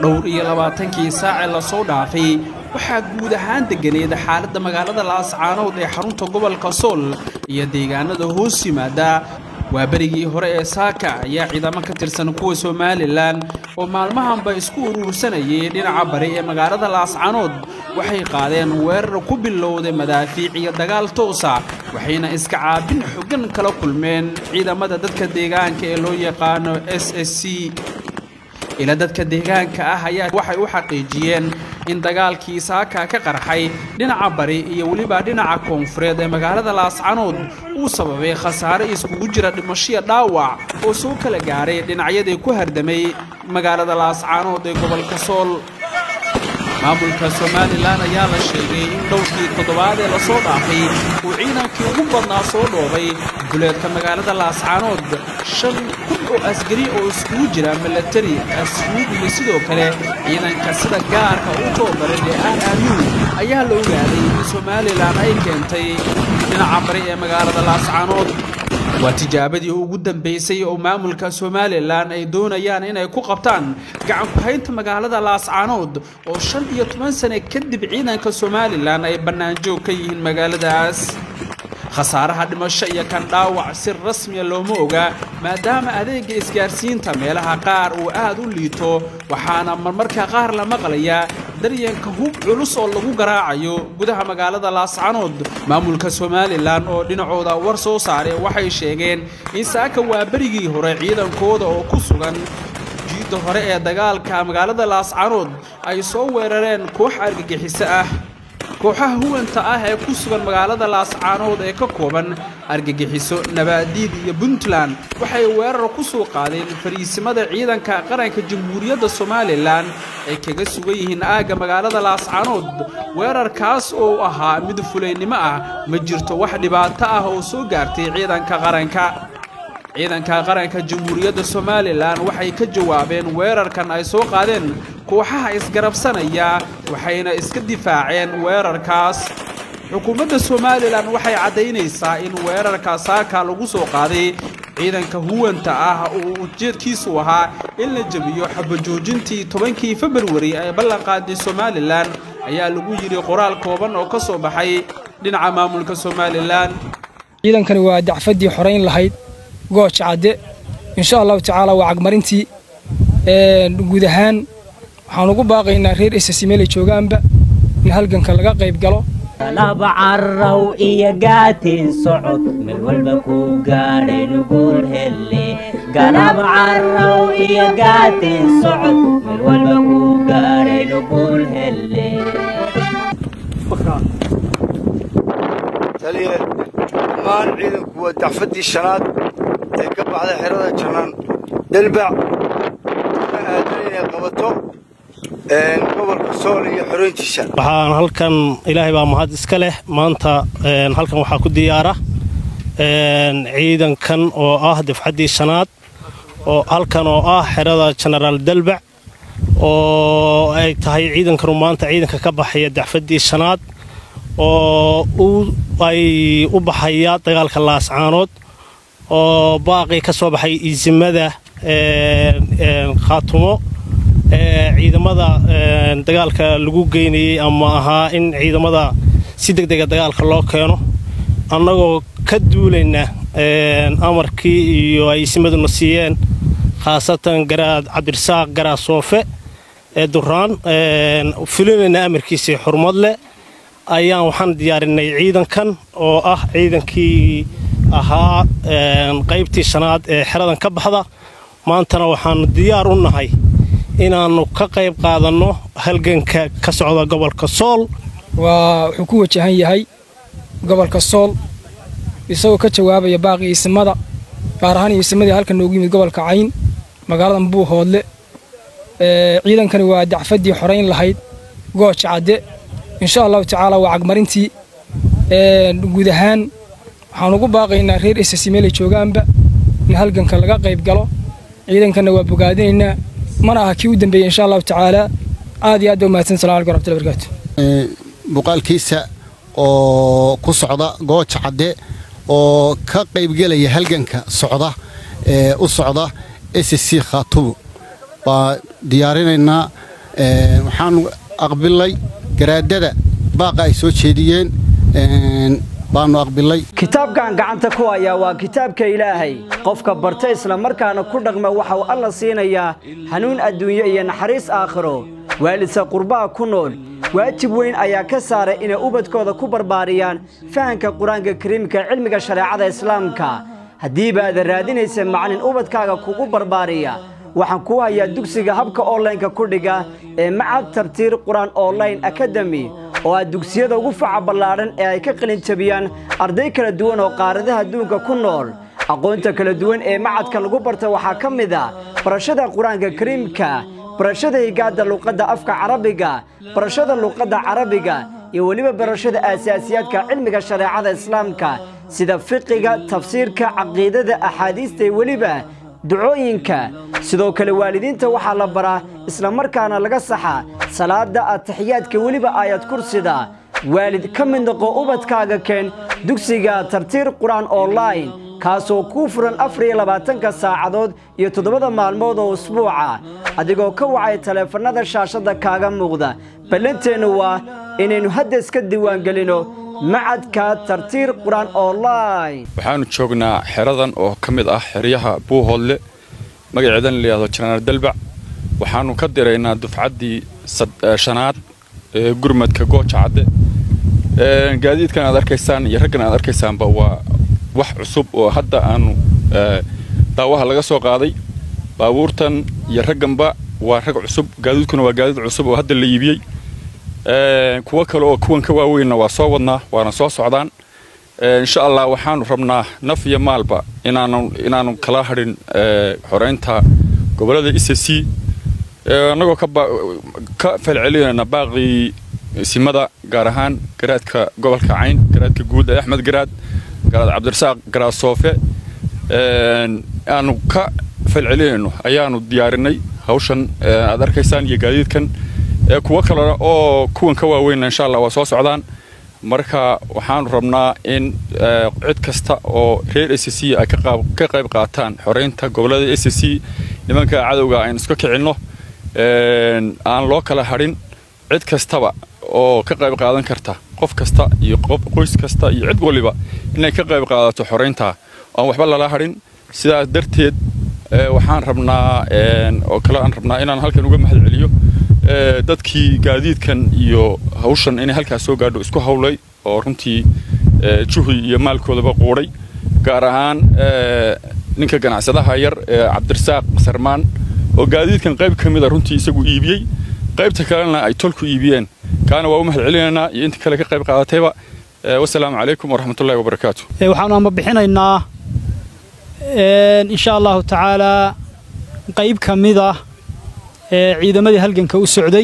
dhowr iyo 20 saac la soo dhaafay waxaa guud ahaan deganeed xaaladda magaalada Laascaanood ee xarunta gobolka Sool iyo deegaanada hoos yimaada waa barigii hore ee saaka ayaa ciidamo ka tirsan kuwa Soomaaliland oo maalmahanba isku urursanayay dhinaca bari ee magaalada Laascaanood waxay qaadeen weerar ku bilowday madaafiic iyo dagaal toos ah waxayna iska caabin xooggan kala kulmeen ciidamada dadka deegaanka ee loo yaqaan SSC ila dadka deegaanka ah ayaa waxay u xaqiijiyeen in dagaalkii saaka ka qarxay dhinaca bari iyo waliba dhinaca koonfureed ee magaalada Laascaanood uu sababay khasaare iskugu jira dhimasho dhaawac oo soo kala gaaray dhinacyada ku hardamay magaalada Laascaanood ee gobolka Sool maamulka Soomaaliland ayaa la sheegay in dhowrkii toddobaad ee la soo dhaafay uu ciidankii ugu badnaa soo dhoobay duleedka magaalada Laascaanood 5,000 oo askari oo iskugu jira military asluub iyo sidoo kale ciidanka sida gaarka u tababaran ee RRU ayaa la ogaaday in Soomaaliland ay keentay dhinaca bari ee magaalada Laascaanood waa tijaabadii ugu dambeysay oo maamulka Soomaaliland ay doonayaan inay ku qabtaan gacan ku haynta magaalada Laascaanood oo 15 sano kadib ciidanka Soomaaliland ay banaanjoog ka yihiin magaaladaas khasaaraha dhimasho iyo kan dhaawac si rasmi ah looma oga maadaama adeegga isgaarsiinta meelaha qaar uu aad u liito waxaana marmarka qaar la maqlayaa daryanka hub culus oo lagu garaacayo gudaha magaalada Laascaanood maamulka Soomaaliland oo dhinacooda war soo saaray waxay sheegeen in saaka waa barigii hore ciidankooda oo ku sugan jiidda hore ee dagaalka magaalada Laascaanood ay soo weerareen koox argagixiso ah kooxaha huwanta ah ee ku sugan magaalada Laascaanood ee ka kooban argagixiso nabaadiid iyo Puntland waxay weerar ku soo qaadeen fariisimada ciidanka qaranka Jamhuuriyadda Soomaaliland ay kaga sugan yihiin aaga magaalada Laascaanood weerarkaas oo ahaa mid fuleynimo ah ma jirto wax dhibaato ah oo soo gaartay ciidanka qaranka Jamhuuriyadda Soomaaliland waxay ka jawaabeen weerarkan ay soo qaadeen kooxaha isgarabsanaya waxayna iska difaaceen weerarkaas xukuumadda Soomaaliland waxay cadeynaysaa in weerarka saaka lagu soo qaaday ciidanka huwanta ah oo ujeedkiisu ahaa in la jabiyo xabajoojintii 10 February ee ballan qaaday Soomaaliland ayaa lagu yiri qoraal kooban oo ka soo baxay dhinaca maamulka Soomaaliland ciidankani waa dacfadii xoreyn lahayd gooch cadde insha Allah taala waa cagmarintii guud ahaan waxaan ugu baaqaynaa reer SSC meel joogaanba in halganka laga qayb galo laba carrow iyo gaatin socod meel walba ku gaadhay nugul hele galaba carrow iyo gaatin socod meel walba ku gaadhay nugul hele taliye maan ciidanku waa dacfadii shanaad ee ka baxday xerada Janaan Dalbac aadinay qabato gobolka Sool iyo xoreytiisa waxaan halkan ilaahay baa mahad iska leh maanta halkan waxa ku diyaara ciidankan oo ah dafcadii shanaad oo halkan oo ah xerada General Dalbac oo ay tahay ciidankan maanta ciidanka ka baxaya dafcadii shanaad oo ay u baxaya dagaalka Laascaanood oo baaqi ka soo baxay izimada Khaatumo ciidamada dagaalka lagu geynayay ama ahaa in ciidamada si degdeg ah dagaalka loo keeno annagoo ka duulayna amarkii iyo ay simaduna siiyeen khaasatan garaad Cabdirasaaq Garasoofe ee Durraan fulinayna amarkiisa xurmad leh ayaan waxaan diyaarinay ciidankan oo ah ciidankii ahaa qaybtii shanaad ee xeradan ka baxda maantana waxaan diyaar u nahay inaanu ka qayb qaadano halganka ka socda gobolka Sool wuxuu ku wajahan yahay gobolka Sool isagoo ka jawaabaya baaqi ismada gaar ahaan ismadii halkan noogu yimid gobolka Cayn magaalada Buuhoodle ciidankani waa dacfadii xoreyn lahayd gooch cadde insha Allah taala waa cagmarintii guud ahaan waxaan ugu baaqaynaa reer SSC meel joogaanba in halganka laga qayb galo ciidankana waa bogaadinaynaa mana aha kii u dambeeyay insha Allah taala aad iyo aad u mahadsan sallallahu alayhi wa barakaatu buqaalkiisa oo ku socda gooch cadde oo ka qayb galaya halganka socda u socda SSC Khaatumo ba diyaarinayna waxaan aqbalay garaadada baaqa ay soo jeediyeen baanu aqbalay kitaabkan gacanta ku haya waa kitaabka Ilaahay qofka barta isla markaana ku dhaqma waxa uu alla siinayaa hanuun adduunyo iyo naxariis aakhiro waalidka qurbaa ku nool waajib weyn ayaa ka saaray inay ubadkooda ku barbaariyaan fahanka quraanka kariimka cilmiga shariicada islaamka haddii baad raadinaysa macallin ubadkaaga kugu barbaariya waxaan ku hayaa dugsiga habka online-ka ku dhiga ee Macad Tartiir Quraan Online Academy oo ah dugsiyada ugu faca ballaaran ee ay ka qalin jabiyaan arday kala duwan oo qaaradaha adduunka ku nool aqoonta kala duwan ee macadka lagu barto waxaa ka mid ah barashada quraanka kariimka barashada higaada luqadda afka Carabiga barashada luqadda Carabiga iyo waliba barashada asaasiyaadka cilmiga shariicada islaamka sida fiqiga tafsiirka aqeedada axaadiista iyo waliba ducooyinka sidoo kale waalidiinta waxaa la baraa isla markaana laga saxa salaada ataxiyaadka waliba aayad kursida waalid ka mid noqo ubadkaaga keen dugsiga Tartiir Quraan Online kaasoo ku furan 24 saacadood iyo 7 maalmood oo usbuuca adigoo ka wacay taleefanada shaashada kaaga muuqda balanteenu waa inaynu hadda iska diiwaan gelino macadka Tartiir Quraan Online waxaanu joognaa xeradan oo kamid ah xeryaha Buuhoodle magaceedan leeyahay Janaal Dalbac waxaanu ka direynaa dufcadii shanaad ee gurmadka Gooja Cadde gaadiidkan aad arkaysaan iyo raggan aad arkaysaanba waa wax cusub oo hadda aanu daawaha laga soo qaaday baabuurtan iyo ragganba waa rag cusub gaadiidkuna waa gaadiid cusub oo hadda la iibiyay kuwa kale oo kuwan ka waaweynna waa soo wadnaa waana soo socdaan insha Allah waxaanu rabnaa naf iyo maalba inaanu kala harin xoreynta gobolada ICC anagoo ka falcelinayna baaqi simada gaar ahaan garaadka gobolka Cayn garaadka guud Axmed Garaad Cabdirasaaq Garaad Soofe aanu ka falcelinayno ayaanu diyaarinay hawshan aad arkaysaan iyo gaadiidkan kuwa kale oo kuwan ka waaweyn insha Allah waa soo socdaan marka waxaan rabnaa in cid kasta oo reer ICC ay ka qayb qaataan xoreynta gobolada ICC nimanka cadawga aan iska kicinno aan loo kala harin cid kastaba oo ka qayb qaadan karta qof kasta iyo qoys kasta iyo cid waliba inay ka qayb qaadato xoreynta aan waxba la harin sidaas darteed waxaan rabnaa oo kale aan rabnaa inaan halkan uga mahad celiyo dadkii gaadiidkan iyo hawshan inay halkaas soo gaadho isku hawlay oo runtii juhdi iyo maalkoodaba quuray gaar ahaan ninka ganacsadaha yar Cabdirasaaq Sarmaan oo gaadiidkan qayb kamid ah runtii isagu iibiyay qaybta kalena ay tolku iibiyeen kaana waa u mahad celinaynaa iyo inta kale ka qayb qaadatayba wassalaamu calaykum waraxmatullaahi wabarakaatuh waxaanu ama bixinaynaa insha Allah ta'ala qayb kamid ah ciidamadii halganka u socday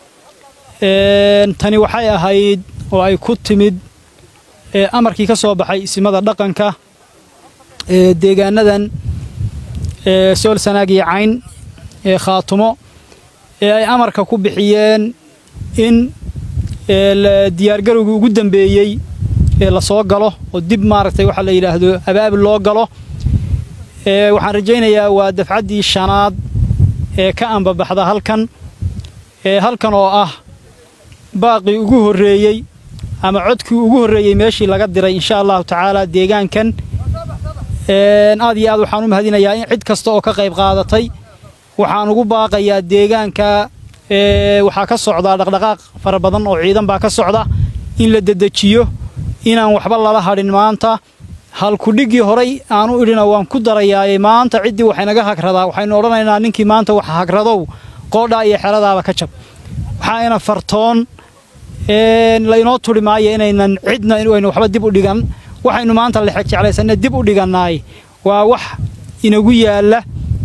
tani waxay ahayd oo ay ku timid amarkii ka soo baxay isimada dhaqanka deegaanadan Sool Sanaag iyo Cayn Khaatumo ay amarka ku bixiyeen in diyaar garowga ugu dambeeyay la soo galo oo dib maaragtay waxa la yiraahdo abaab loo galo waxaan rajaynayaa waa dafcadii shanaad ka anbabaxda halkan oo ah baaqi ugu horeeyay ama codkii ugu horeeyay meeshii laga diray insha Allah ta'ala deegaankan aad iyo aad waxaan u mahadinayaa in cid kasta oo ka qayb qaadatay waxaan ugu baaqayaa deegaanka waxa ka socda dhaqdhaqaaq fara badan oo ciidan baa ka socda in la dedejiyo inaan waxba lala harin maanta halku dhigi horay aanu idhina waan ku darayaa maanta cidii waxay naga hagradaa waxaynu oranaynaa ninkii maanta waxa hagradow qoodha iyo xeradaaba ka jab waxa ina fartoon la inoo turi maayo inaynan cidna inaynu waxba dib u dhigan waxaynu maanta la xigcaysanay dib u dhiganaay waa wax inagu yaala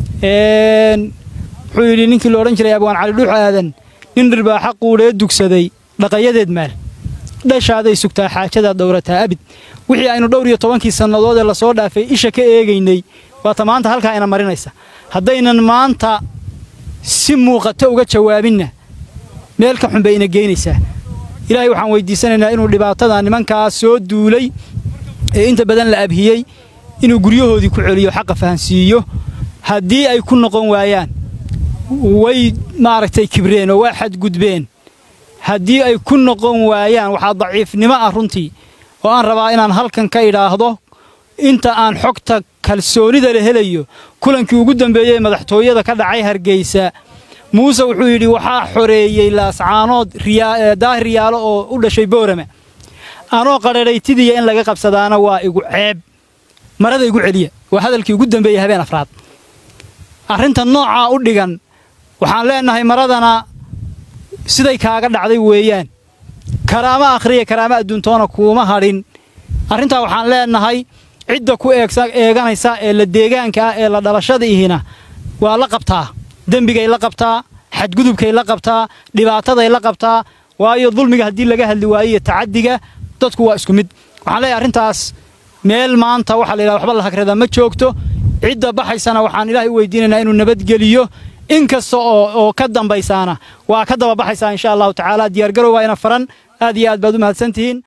wuxuu yiri ninkii loo oran jiray Abwaan Cali Dhuux Aadan nin dhirbaaxa quulee dugsaday dhaqayadeed maal dhashaaday sugtaa xaajada dowrata abid wixii aynu dhowr iyo 10 sanadood la soo dhaafay isha ka eegaynay waa maanta halka ina marinaysa hadaynan maanta si muuqata uga jawaabina meel ka xun bayna geynaysaa ilaahay waxaan weydiisanaynaa inuu dhibaatada nimanka soo duulay ee inta badan la abhiyay inuu guryahoodii ku celiyo xaq fahansiiyo haddii ay ku noqon waayaan way maaragtay kibreen oo waa xadgudbeen haddii ay ku noqon waayaan waxaa daciifnimo ah runtii oo aan rabaa inaan halkan ka idhaahdo inta aan xogta kalsoonida la helayo kulankii ugu dambeeyey madaxtooyada ka dhacay Hargeysa muuse wuxuu yidhi waxaa xoreeyey Laascaanood daahir yaalo oo u dhashay Boorame anoo qararaytidiya in laga qabsadaana waa igu ceeb marada igu celiya waa hadalkii ugu dambeeyey habeen afraad arrinta nooca u dhigan waxaan leenahay maradana siday kaaga dhacday weeyaan karaama akhriye karaama adduuntoona kuuma hadhin arrintaa waxaan leenahay cidda ku eeganaysa ee la deegaanka ee la dhalashada ihina waa la qabtaa dembigay la qabtaa xadgudubkay la qabtaa dhibaataday la qabtaa waayo dulmiga haddii laga hadli waayo tacadiga dadku waa isku mid waxaan leeyahay arrintaas meel maanta waxa la yiraahdo waxba la hagrada ma joogto cidda baxaysana waxaan ilaahay u weydiinaynaa inuu nabadgeliyo inkasta oo ka dambaysaana waa ka daba baxaysaa insha Allah taala diyaar garow waa ina faran aad iyo aad baad u mahadsantihiin